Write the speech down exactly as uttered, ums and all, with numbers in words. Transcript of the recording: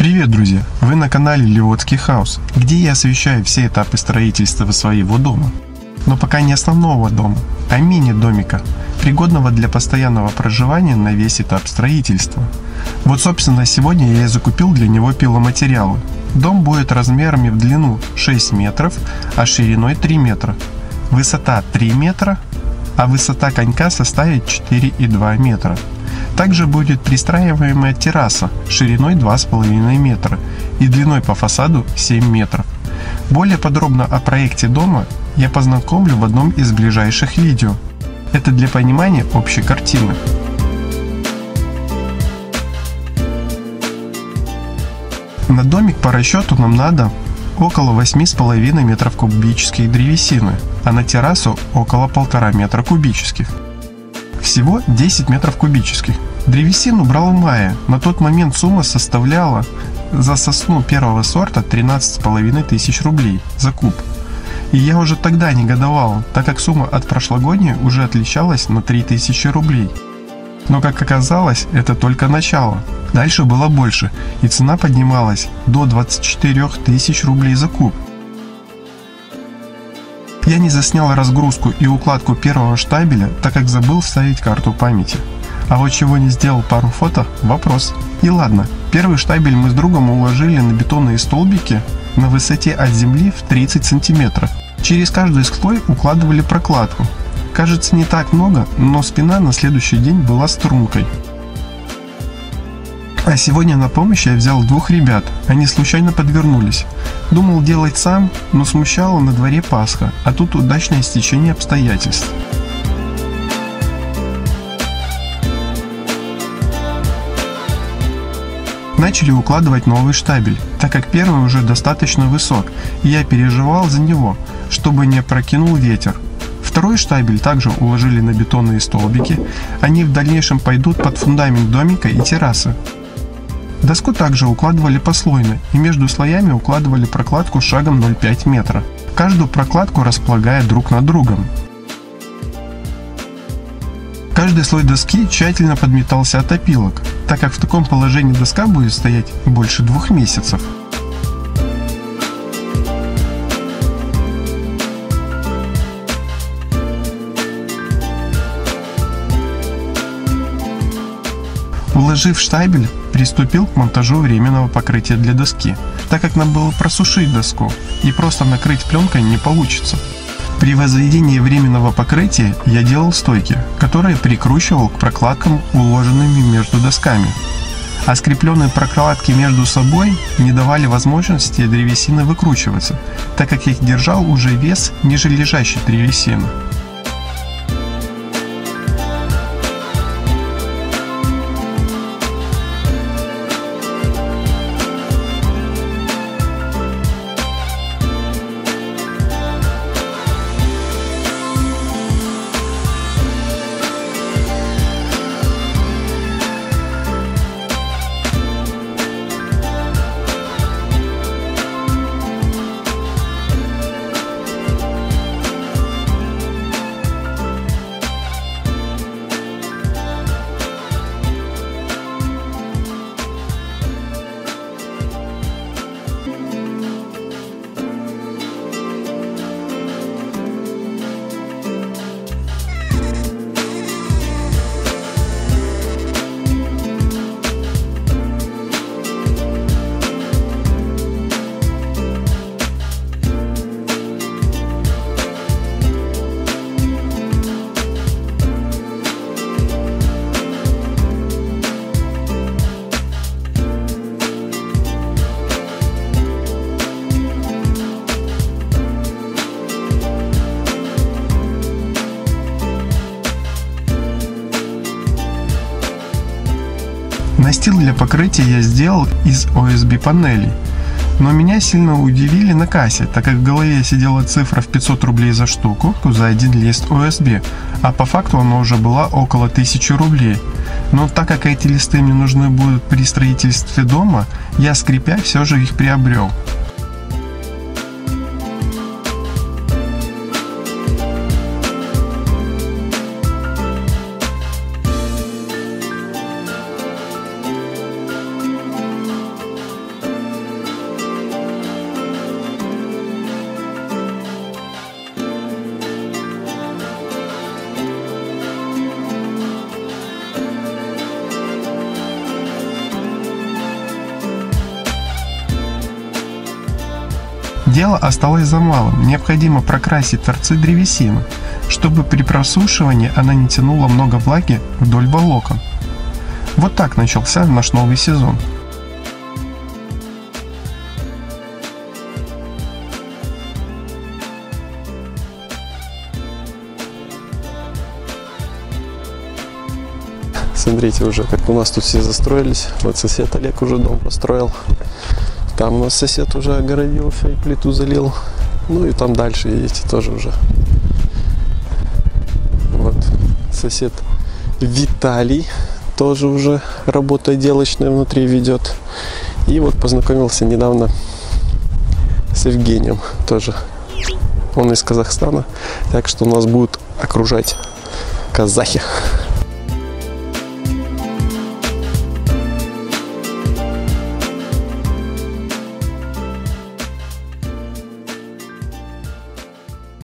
Привет, друзья! Вы на канале Ливотский хаус, где я освещаю все этапы строительства своего дома. Но пока не основного дома, а мини-домика, пригодного для постоянного проживания на весь этап строительства. Вот, собственно, сегодня я и закупил для него пиломатериалы. Дом будет размерами в длину шесть метров, а шириной три метра. Высота три метра, а высота конька составит четыре и два метра. Также будет пристраиваемая терраса шириной два с половиной метра и длиной по фасаду семь метров. Более подробно о проекте дома я познакомлю в одном из ближайших видео. Это для понимания общей картины. На домик по расчету нам надо около восьми с половиной метров кубических древесины, а на террасу около полтора метра кубических. Всего десять метров кубических. Древесину брал в мае. На тот момент сумма составляла за сосну первого сорта тринадцать с половиной тысяч рублей за куб. И я уже тогда негодовал, так как сумма от прошлогодней уже отличалась на три тысячи рублей. Но, как оказалось, это только начало. Дальше было больше, и цена поднималась до двадцати четырёх тысяч рублей за куб. Я не заснял разгрузку и укладку первого штабеля, так как забыл вставить карту памяти. А вот чего не сделал пару фото – вопрос. И ладно, первый штабель мы с другом уложили на бетонные столбики на высоте от земли в тридцать сантиметров. Через каждый слой укладывали прокладку. Кажется, не так много, но спина на следующий день была стрункой. А сегодня на помощь я взял двух ребят, они случайно подвернулись. Думал делать сам, но смущало на дворе Пасха, а тут удачное стечение обстоятельств. Начали укладывать новый штабель, так как первый уже достаточно высок, и я переживал за него, чтобы не опрокинул ветер. Второй штабель также уложили на бетонные столбики, они в дальнейшем пойдут под фундамент домика и террасы. Доску также укладывали послойно, и между слоями укладывали прокладку шагом ноль целых пять десятых метра, каждую прокладку располагая друг над другом. Каждый слой доски тщательно подметался от опилок, так как в таком положении доска будет стоять больше двух месяцев. Уложив штабель, приступил к монтажу временного покрытия для доски, так как нам было просушить доску и просто накрыть пленкой не получится. При возведении временного покрытия я делал стойки, которые прикручивал к прокладкам, уложенными между досками. А скрепленные прокладки между собой не давали возможности древесины выкручиваться, так как их держал уже вес ниже лежащей древесины. Настил для покрытия я сделал из о эс би панелей, но меня сильно удивили на кассе, так как в голове сидела цифра в пятьсот рублей за штуку за один лист о эс би, а по факту она уже была около тысячи рублей. Но так как эти листы мне нужны будут при строительстве дома, я, скрипя, все же их приобрел. Дело осталось за малым. Необходимо прокрасить торцы древесины, чтобы при просушивании она не тянула много влаги вдоль волокон. Вот так начался наш новый сезон. Смотрите уже, как у нас тут все застроились. Вот сосед Олег уже дом построил. Там у нас сосед уже огородился и плиту залил. Ну и там дальше, видите, тоже уже. Вот сосед Виталий тоже уже работу отделочную внутри ведет. И вот познакомился недавно с Евгением тоже. Он из Казахстана. Так что нас будут окружать казахи.